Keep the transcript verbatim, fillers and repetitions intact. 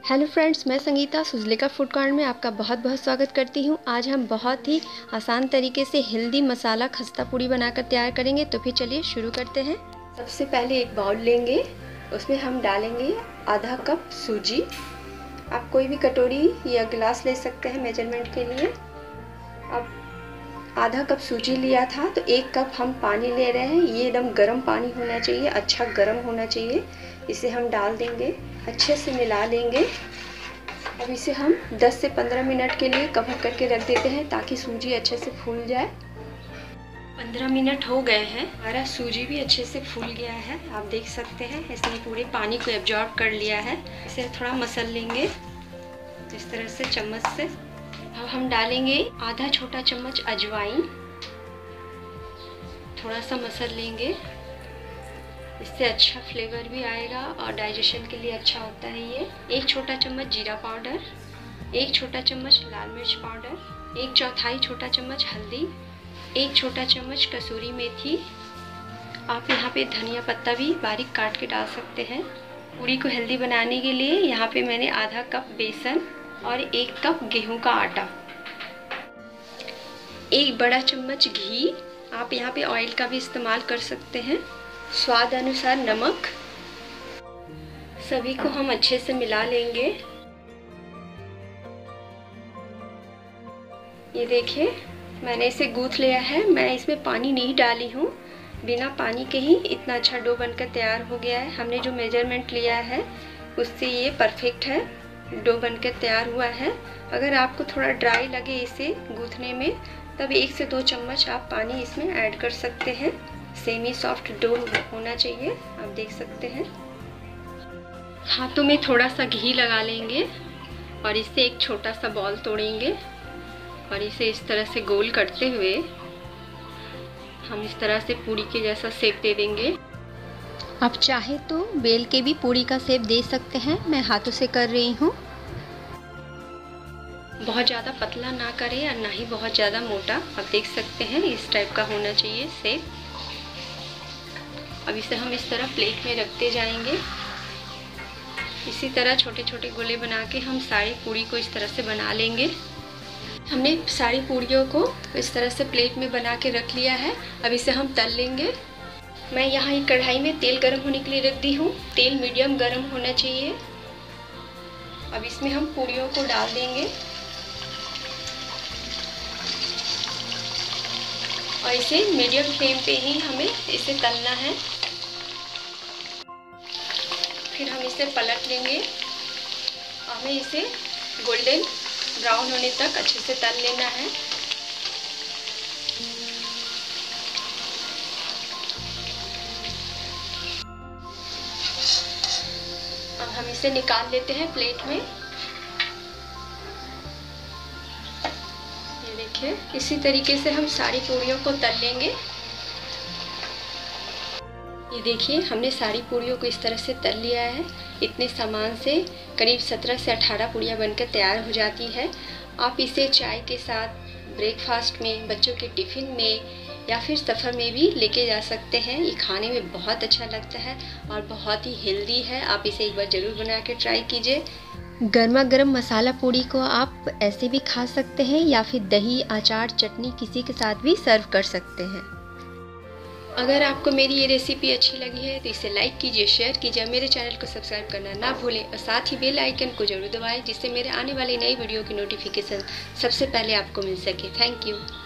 Hello friends, मैं Sangeeta सुजलिका food corner में आपका बहुत बहुत स्वागत करती हूँ। आज हम बहुत ही आसान तरीके से हेल्दी मसाला खस्ता पूड़ी बनाकर तैयार करेंगे। तो फिर चलिए शुरू करते हैं। सबसे पहले एक बाउल लेंगे, उसमें हम डालेंगे आधा कप सूजी। आप कोई भी कटोरी या गिलास ले सकते हैं मेजरमेंट के लिए। अब आधा कप सूजी लिया था तो एक कप हम पानी ले रहे हैं। ये एकदम गर्म पानी होना चाहिए, अच्छा गर्म होना चाहिए। इसे हम डाल देंगे, अच्छे से मिला लेंगे। अब इसे हम दस से पंद्रह मिनट के लिए कवर करके रख देते हैं ताकि सूजी अच्छे से फूल जाए। पंद्रह मिनट हो गए हैं, हमारा सूजी भी अच्छे से फूल गया है। आप देख सकते हैं इसने पूरे पानी को एब्जॉर्ब कर लिया है। इसे थोड़ा मसल लेंगे इस तरह से चम्मच से। अब हम डालेंगे आधा छोटा चम्मच अजवाइन, थोड़ा सा मसल लेंगे। इससे अच्छा फ्लेवर भी आएगा और डाइजेशन के लिए अच्छा होता है ये। एक छोटा चम्मच जीरा पाउडर, एक छोटा चम्मच लाल मिर्च पाउडर, एक चौथाई छोटा चम्मच हल्दी, एक छोटा चम्मच कसूरी मेथी। आप यहाँ पे धनिया पत्ता भी बारीक काट के डाल सकते हैं। पूड़ी को हेल्दी बनाने के लिए यहाँ पे मैंने आधा कप बेसन और एक कप गेहूं का आटा, एक बड़ा चम्मच घी, आप यहाँ पे ऑयल का भी इस्तेमाल कर सकते हैं, स्वाद अनुसार नमक। सभी को हम अच्छे से मिला लेंगे। ये देखिए मैंने इसे गूंथ लिया है। मैं इसमें पानी नहीं डाली हूँ, बिना पानी के ही इतना अच्छा डो बनकर तैयार हो गया है। हमने जो मेजरमेंट लिया है उससे ये परफेक्ट है, डो बनकर तैयार हुआ है। अगर आपको थोड़ा ड्राई लगे इसे गूंथने में, तब एक से दो चम्मच आप पानी इसमें ऐड कर सकते हैं। सेमी सॉफ्ट डो होना चाहिए, आप देख सकते हैं। हाथों में थोड़ा सा घी लगा लेंगे और इससे एक छोटा सा बॉल तोड़ेंगे और इसे इस तरह से गोल करते हुए हम इस तरह से पूड़ी के जैसा शेप दे देंगे। आप चाहे तो बेल के भी पूड़ी का शेप दे सकते हैं, मैं हाथों से कर रही हूँ। बहुत ज़्यादा पतला ना करें और ना ही बहुत ज़्यादा मोटा, आप देख सकते हैं इस टाइप का होना चाहिए शेप। अब इसे हम इस तरह प्लेट में रखते जाएंगे। इसी तरह छोटे छोटे गोले बना के हम सारी पूड़ी को इस तरह से बना लेंगे। हमने सारी पूड़ियों को इस तरह से प्लेट में बना के रख लिया है। अब इसे हम तल लेंगे। मैं यहाँ एक कढ़ाई में तेल गर्म होने के लिए रख दी हूँ। तेल मीडियम गर्म होना चाहिए। अब इसमें हम पूड़ियों को डाल देंगे और इसे मीडियम फ्लेम पे ही हमें इसे तलना है। फिर हम इसे पलट लेंगे। हमें इसे गोल्डन ब्राउन होने तक अच्छे से तल लेना है। अब हम इसे निकाल लेते हैं प्लेट में। ये देखिए इसी तरीके से हम सारी पूड़ियों को तल लेंगे। ये देखिए हमने सारी पूड़ियों को इस तरह से तल लिया है। इतने सामान से करीब सत्रह से अठारह पूड़ियाँ बनकर तैयार हो जाती है। आप इसे चाय के साथ, ब्रेकफास्ट में, बच्चों के टिफ़िन में या फिर सफ़र में भी लेके जा सकते हैं। ये खाने में बहुत अच्छा लगता है और बहुत ही हेल्दी है। आप इसे एक बार ज़रूर बना के ट्राई कीजिए। गर्मा गर्म मसाला पूड़ी को आप ऐसे भी खा सकते हैं या फिर दही, अचार, चटनी किसी के साथ भी सर्व कर सकते हैं। अगर आपको मेरी ये रेसिपी अच्छी लगी है तो इसे लाइक कीजिए, शेयर कीजिए, मेरे चैनल को सब्सक्राइब करना ना भूलें और साथ ही बेल आइकन को जरूर दबाएं जिससे मेरे आने वाली नई वीडियो की नोटिफिकेशन सबसे पहले आपको मिल सके। Thank you.